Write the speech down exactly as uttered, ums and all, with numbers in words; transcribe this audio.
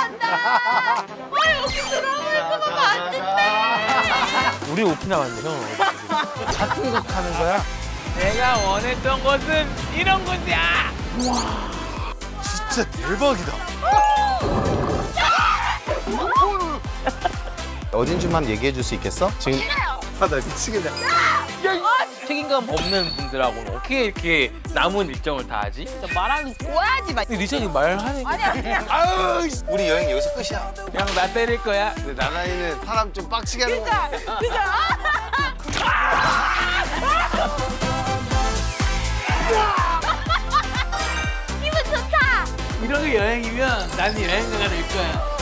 간다. 아 여기 들어오면 그거 맞는데. 우리 오피 남았는데 형은 어디? 같은 거 타는 거야? 내가 원했던 것은 이런 거야. 진짜 대박이다. 어딘지만 얘기해 줄 수 있겠어? 지금 아, 나 미치겠네. 책임감 없는 분들하고는 어떻게 이렇게 남은 일정을 다 하지? 말하면 좋아야지 막. 근데 리정이 말하니까. 아니야 아니야. 아유, 우리 여행 여기서 끝이야. 그냥 나 때릴 거야. 근데 나나이는 사람 좀 빡치게 하는 거야. 그죠 그죠. 기분 좋다. 이런 게 여행이면 나는 여행가가 될 거야.